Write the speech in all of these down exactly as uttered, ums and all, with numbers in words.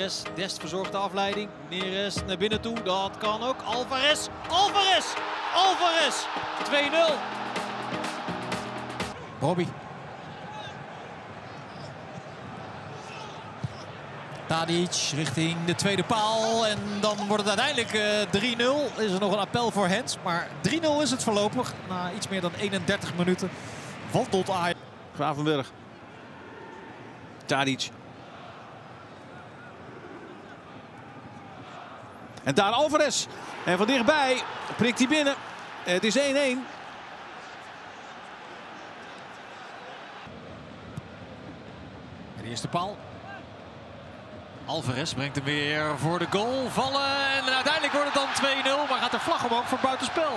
Neres, Dest verzorgt de afleiding. Neres naar binnen toe, dat kan ook. Alvarez, Alvarez, Alvarez, twee nul. Robbie. Tadic richting de tweede paal en dan wordt het uiteindelijk uh, drie nul. Is er nog een appel voor Hens, maar drie nul is het voorlopig. Na iets meer dan eenendertig minuten wandelt Ajax. Gravenberg. Tadic. En daar Alvarez. En van dichtbij prikt hij binnen. Het is één één. De eerste paal. Alvarez brengt hem weer voor de goal. Vallen en uiteindelijk wordt het dan twee nul. Maar gaat de vlag omhoog voor buitenspel.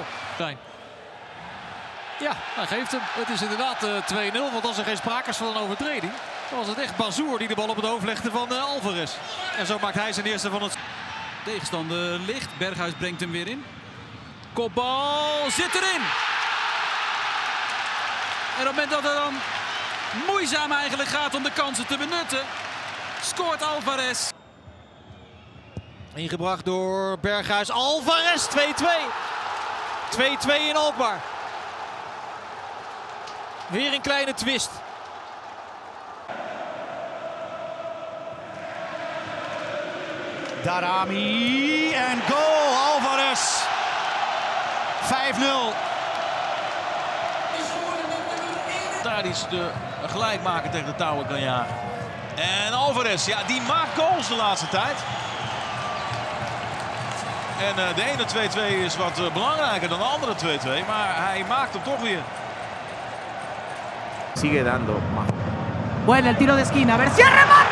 Ja, hij geeft hem. Het is inderdaad uh, twee nul. Want als er geen sprake is van een overtreding, dan was het echt Bazoer die de bal op het hoofd legde van uh, Alvarez. En zo maakt hij zijn eerste van het... Tegenstander ligt. Berghuis brengt hem weer in. Kopbal zit erin. En op het moment dat het dan moeizaam eigenlijk gaat om de kansen te benutten, scoort Alvarez. Ingebracht door Berghuis. Alvarez twee twee. twee twee in Alkmaar. Weer een kleine twist. Darami en goal Alvarez. vijf nul. Tadic de gelijkmaker tegen de touwen kan jagen. En Alvarez, ja, die maakt goals de laatste tijd. En uh, de ene twee twee is wat uh, belangrijker dan de andere twee twee, maar hij maakt hem toch weer. Sigue dando más. Bueno, el tiro de esquina. A ver si remata.